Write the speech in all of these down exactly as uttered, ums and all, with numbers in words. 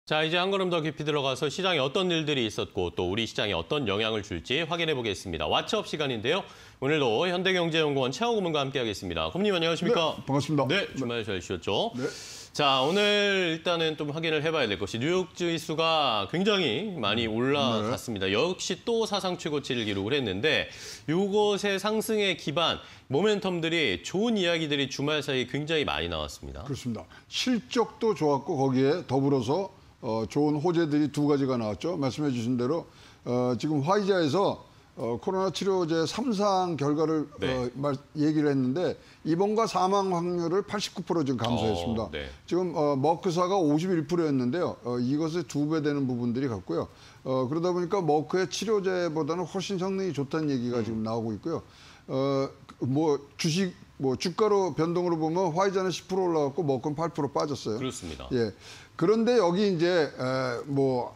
자, 이제 한 걸음 더 깊이 들어가서 시장에 어떤 일들이 있었고 또 우리 시장에 어떤 영향을 줄지 확인해 보겠습니다. 왓츠업 시간인데요. 오늘도 현대경제연구원 최하호 고문과 함께하겠습니다. 고문님 안녕하십니까? 네, 반갑습니다. 네, 주말 잘 쉬었죠? 네. 자, 오늘 일단은 좀 확인을 해봐야 될 것이 뉴욕 지수가 굉장히 많이 올라갔습니다. 네. 역시 또 사상 최고치를 기록을 했는데 이것의 상승의 기반, 모멘텀들이 좋은 이야기들이 주말 사이에 굉장히 많이 나왔습니다. 그렇습니다. 실적도 좋았고 거기에 더불어서 어, 좋은 호재들이 두 가지가 나왔죠. 말씀해 주신 대로 어, 지금 화이자에서 어, 코로나 치료제 삼 상 결과를 네. 어, 말, 얘기를 했는데 입원과 사망 확률을 팔십구 퍼센트 지금 감소했습니다. 어, 네. 지금 어, 머크사가 오십일 퍼센트였는데요. 어, 이것의 두 배 되는 부분들이 같고요. 어, 그러다 보니까 머크의 치료제보다는 훨씬 성능이 좋다는 얘기가 음. 지금 나오고 있고요. 어, 뭐 주식 뭐 주가로 변동으로 보면 화이자는 십 퍼센트 올라갔고 머크는 팔 퍼센트 빠졌어요. 그렇습니다. 예. 그런데 여기 이제 에, 뭐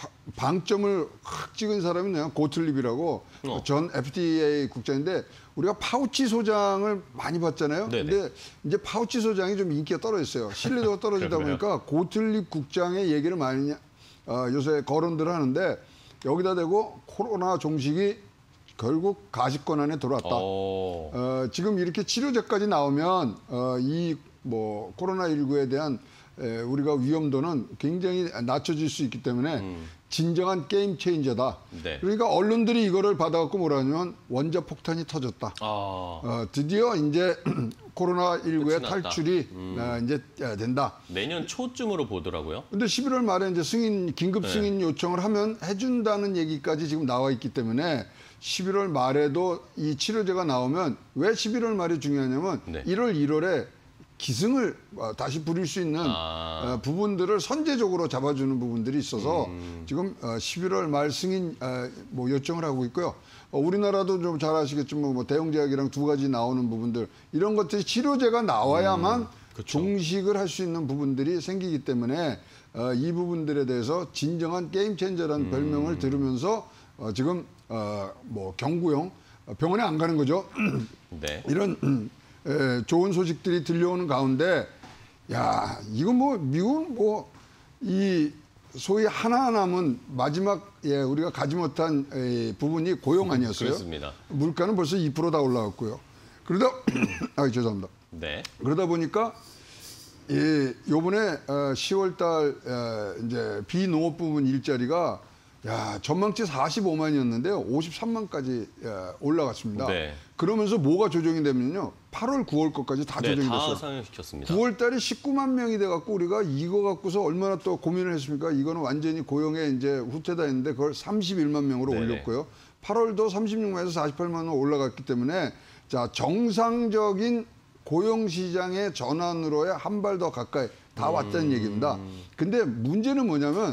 방점을 확 찍은 사람이 그냥 고틀립이라고 어. 전 에프디에이 국장인데 우리가 파우치 소장을 많이 봤잖아요. 네네. 근데 이제 파우치 소장이 좀 인기가 떨어졌어요. 신뢰도가 떨어지다 보니까 고틀립 국장의 얘기를 많이 어, 요새 거론들 하는데 여기다 대고 코로나 종식이 결국 가시권 안에 들어왔다. 어. 어, 지금 이렇게 치료제까지 나오면 어, 이 뭐 코로나 십구에 대한 에, 우리가 위험도는 굉장히 낮춰질 수 있기 때문에 음. 진정한 게임 체인저다. 네. 그러니까 언론들이 이거를 받아갖고 뭐라 하냐면 원자 폭탄이 터졌다. 아. 어, 드디어 이제 코로나 십구의 탈출이 음. 어, 이제 된다. 내년 초쯤으로 보더라고요. 근데 십일월 말에 이제 승인 긴급 승인 네. 요청을 하면 해준다는 얘기까지 지금 나와 있기 때문에 십일월 말에도 이 치료제가 나오면 왜 십일월 말이 중요하냐면 네. 일월, 일월에 기승을 다시 부릴 수 있는 아. 부분들을 선제적으로 잡아주는 부분들이 있어서 음. 지금 십일월 말 승인 뭐 요청을 하고 있고요. 우리나라도 좀 잘 아시겠지만 뭐 대형제약이랑 두 가지 나오는 부분들 이런 것들이 치료제가 나와야만 음. 종식을 할 수 있는 부분들이 생기기 때문에 이 부분들에 대해서 진정한 게임 체인저라는 음. 별명을 들으면서 지금 뭐 경구용 병원에 안 가는 거죠. 네. 이런 에, 좋은 소식들이 들려오는 가운데, 야, 이거 뭐, 미국은 뭐, 이, 소위 하나 남은 마지막, 예, 우리가 가지 못한 에, 부분이 고용 아니었어요? 그렇습니다. 물가는 벌써 이 퍼센트 다 올라갔고요. 그러다, 아, 죄송합니다. 네. 그러다 보니까, 예, 요번에 어, 시월 달, 에, 이제, 비농업 부분 일자리가 야, 전망치 사십오만이었는데요. 오십삼만까지 올라갔습니다. 네. 그러면서 뭐가 조정이 되면요. 팔월, 구월 것까지 다 네, 조정이 다 됐어요. 상향시켰습니다. 구월 달에 십구만 명이 돼갖고 우리가 이거 갖고서 얼마나 또 고민을 했습니까? 이거는 완전히 고용에 이제 후퇴다 했는데 그걸 삼십일만 명으로 네네. 올렸고요. 팔월도 삼십육만에서 사십팔만으로 올라갔기 때문에 자, 정상적인 고용 시장의 전환으로의 한 발 더 가까이 다 왔다는 음... 얘기입니다. 근데 문제는 뭐냐면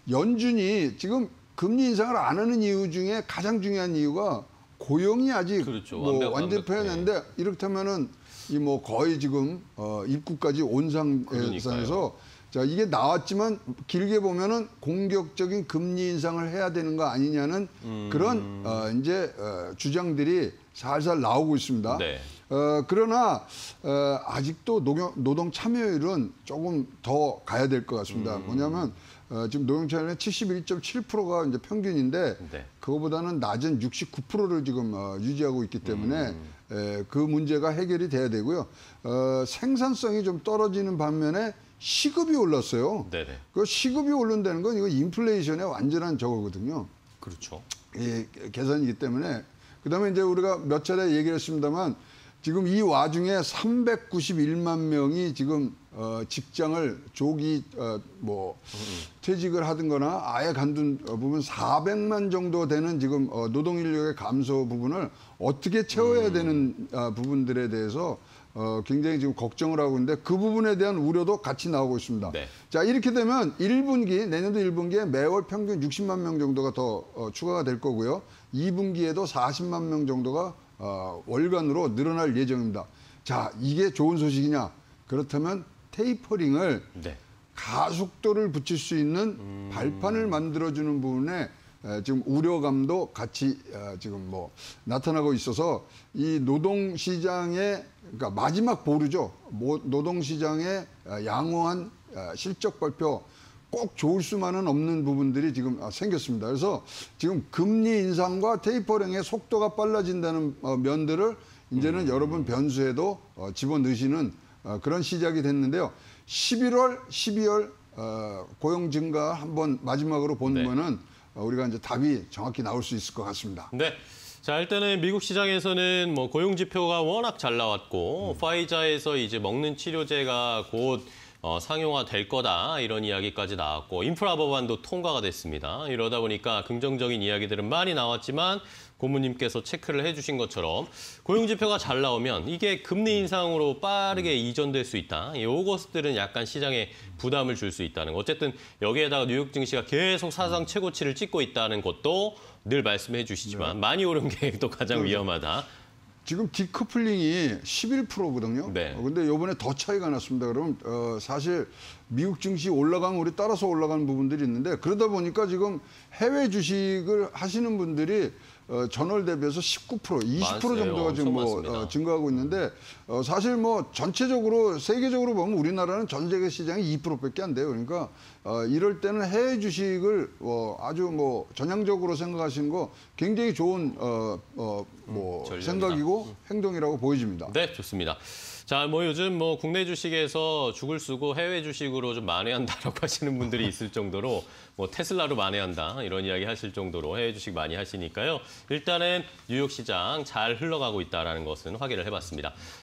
연준이 지금 금리 인상을 안 하는 이유 중에 가장 중요한 이유가 고용이 아직 그렇죠. 뭐 완벽, 완전 표현했는데 네. 이렇다면은 이 뭐 거의 지금 어 입구까지 온 상태에서 자 이게 나왔지만 길게 보면은 공격적인 금리 인상을 해야 되는 거 아니냐는 음... 그런 어 이제 어 주장들이 살살 나오고 있습니다. 네. 어 그러나 어 아직도 노동, 노동 참여율은 조금 더 가야 될 것 같습니다. 음... 뭐냐면 어, 지금 노동참여율은 칠십일 점 칠 퍼센트가 이제 평균인데 네. 그거보다는 낮은 육십구 퍼센트를 지금 어, 유지하고 있기 때문에 음. 에, 그 문제가 해결이 돼야 되고요. 어, 생산성이 좀 떨어지는 반면에 시급이 올랐어요. 네네. 그 시급이 오른다는 건 이거 인플레이션의 완전한 저거거든요. 그렇죠. 예, 계산이기 때문에 그다음에 이제 우리가 몇 차례 얘기를 했습니다만 지금 이 와중에 삼백구십일만 명이 지금 어, 직장을 조기 어, 뭐 퇴직을 하든거나 아예 간둔 어, 부분 사백만 정도 되는 지금 어, 노동 인력의 감소 부분을 어떻게 채워야 음. 되는 어, 부분들에 대해서 어, 굉장히 지금 걱정을 하고 있는데 그 부분에 대한 우려도 같이 나오고 있습니다. 네. 자 이렇게 되면 일 분기 내년도 일 분기에 매월 평균 육십만 명 정도가 더 어, 추가가 될 거고요. 이 분기에도 사십만 명 정도가 어, 월간으로 늘어날 예정입니다. 자, 이게 좋은 소식이냐? 그렇다면 테이퍼링을 네. 가속도를 붙일 수 있는 음... 발판을 만들어주는 부분에 에, 지금 우려감도 같이 에, 지금 뭐 나타나고 있어서 이 노동시장의 그러니까 마지막 보루죠. 노동시장의 양호한 실적 발표 꼭 좋을 수만은 없는 부분들이 지금 아, 생겼습니다. 그래서 지금 금리 인상과 테이퍼링의 속도가 빨라진다는 어, 면들을 이제는 음. 여러분 변수에도 어, 집어넣으시는 어, 그런 시작이 됐는데요. 십일월, 십이월 어, 고용 증가 한번 마지막으로 보면은 어, 우리가 이제 답이 정확히 나올 수 있을 것 같습니다. 네. 자, 일단은 미국 시장에서는 뭐 고용 지표가 워낙 잘 나왔고, 음. 파이자에서 이제 먹는 치료제가 곧 어, 상용화될 거다 이런 이야기까지 나왔고, 인프라 법안도 통과가 됐습니다. 이러다 보니까 긍정적인 이야기들은 많이 나왔지만 고모님께서 체크를 해주신 것처럼 고용 지표가 잘 나오면 이게 금리 인상으로 빠르게 이전될 수 있다. 요것들은 약간 시장에 부담을 줄 수 있다는 거. 어쨌든 여기에다가 뉴욕 증시가 계속 사상 최고치를 찍고 있다는 것도 늘 말씀해 주시지만 네. 많이 오른 게 또 가장 위험하다. 지금 디커플링이 십일 퍼센트거든요. 네. 어, 근데 이번에 더 차이가 났습니다. 그럼 어, 사실 미국 증시 올라가면 우리 따라서 올라가는 부분들이 있는데 그러다 보니까 지금 해외 주식을 하시는 분들이 어, 전월 대비해서 십구 퍼센트, 이십 퍼센트 맞아요. 정도가 지금 뭐 엄청 많습니다. 어, 증가하고 있는데 어, 사실 뭐 전체적으로 세계적으로 보면 우리나라는 전 세계 시장이 이 퍼센트밖에 안 돼요. 그러니까 어, 이럴 때는 해외 주식을 어, 아주 뭐 전향적으로 생각하시는 거 굉장히 좋은 어, 어, 뭐 음, 생각이고 행동이라고 보여집니다. 네, 좋습니다. 자, 뭐 요즘 뭐 국내 주식에서 죽을 쓰고 해외 주식으로 좀 만회한다라고 하시는 분들이 있을 정도로 뭐 테슬라로 만회한다 이런 이야기 하실 정도로 해외 주식 많이 하시니까요. 일단은 뉴욕 시장 잘 흘러가고 있다라는 것은 확인을 해봤습니다.